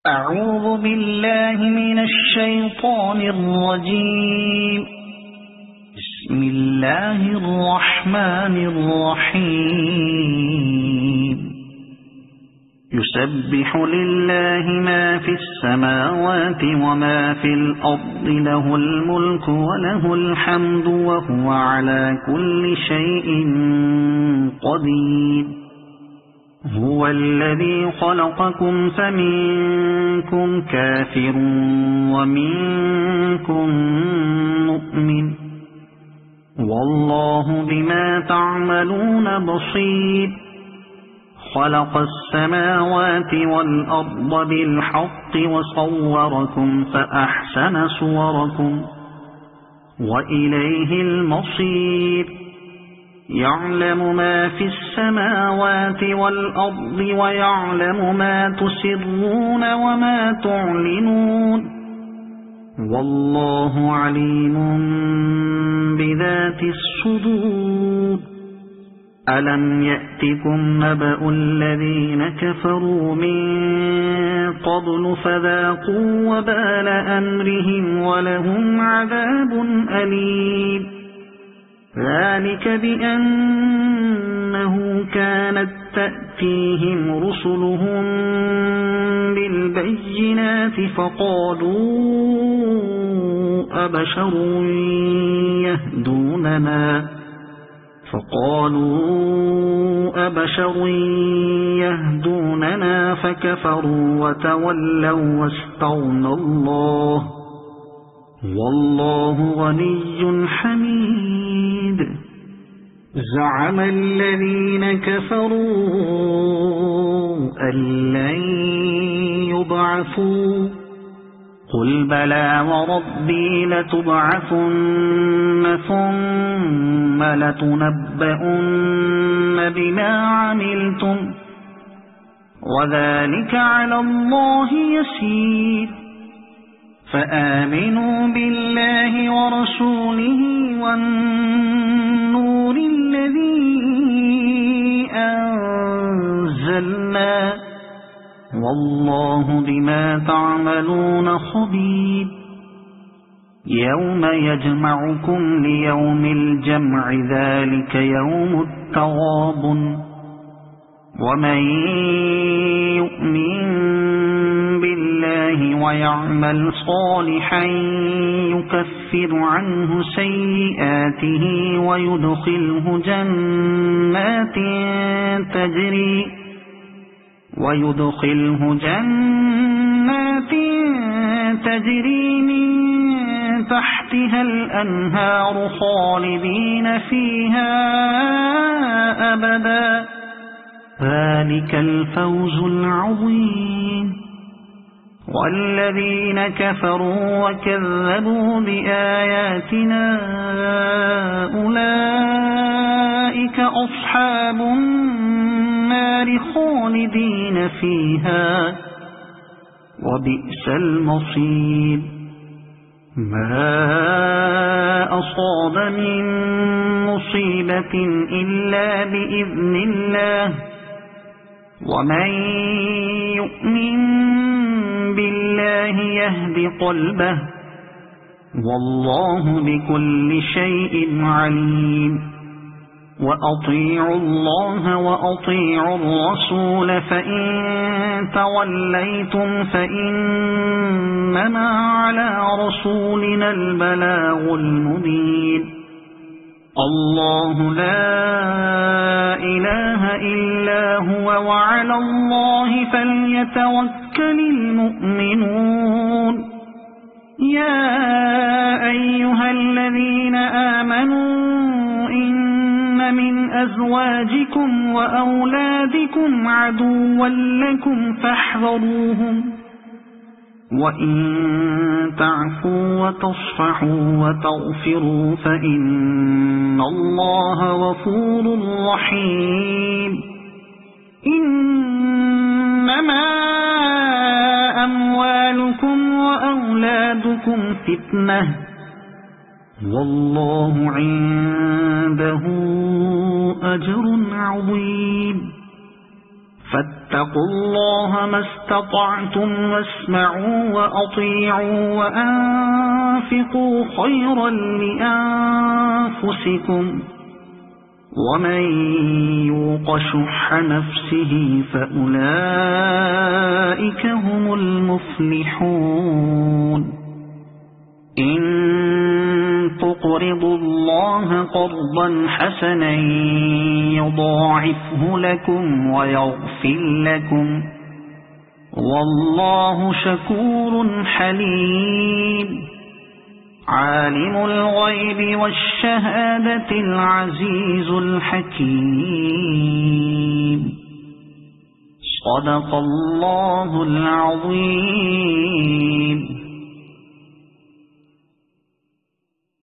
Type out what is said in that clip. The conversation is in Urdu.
أعوذ بالله من الشيطان الرجيم. بسم الله الرحمن الرحيم. يسبح لله ما في السماوات وما في الأرض، له الملك وله الحمد وهو على كل شيء قدير. هو الذي خلقكم فمنكم كافر ومنكم مؤمن، والله بما تعملون بصير. خلق السماوات والأرض بالحق وصوركم فأحسن صوركم وإليه المصير. يعلم ما في السماوات والأرض ويعلم ما تسرون وما تعلنون، والله عليم بذات الصدور. ألم يأتكم نبأ الذين كفروا من قبل فذاقوا وبال أمرهم ولهم عذاب أليم. ذلك بأنه كانت تأتيهم رسلهم بالبينات فقالوا أبشر يهدوننا فكفروا وتولوا واستغنى الله، والله غني حميد. زعم الذين كفروا أن لن يبعثوا، قل بلى وربي لتبعثن ثم لتنبؤن بما عملتم وذلك على الله يسير. فآمنوا بالله ورسوله والنور الذي أنزلنا، والله بما تعملون خبير. يوم يجمعكم ليوم الجمع، ذلك يوم التغابن. ومن يؤمن بالله ويعمل صالحا يكفر عنه سيئاته ويدخله جنات تجري من تحتها الأنهار خالدين فيها أبدا، ذلك الفوز العظيم. والذين كفروا وكذبوا بآياتنا أولئك أصحاب النار خالدين فيها وبئس المصير. ما أصاب من مصيبة إلا بإذن الله، ومن يؤمن بالله يهد قلبه، والله بكل شيء عليم. وأطيعوا الله وأطيعوا الرسول، فإن توليتم فإنما على رسولنا البلاغ المبين. الله لا إله إلا هو وعلى الله فليتوكل المؤمنون. يا أيها الذين آمنوا إن من أزواجكم وأولادكم عدوا لكم فاحذروهم، وإن تعفوا وتصفحوا وتغفروا فإن الله غفور رحيم. إنما أموالكم وأولادكم فتنة، والله عنده أجر عظيم. فاتقوا الله ما استطعتم واسمعوا وأطيعوا وأنفقوا خيرا لأنفسكم ومن يوق شح نفسه فأولئك هم المفلحون إن تقرضوا الله قرضا حسنا يضاعفه لكم ويغفر لكم والله شكور حليم عالم الغيب والشهادة العزيز الحكيم صدق الله العظيم.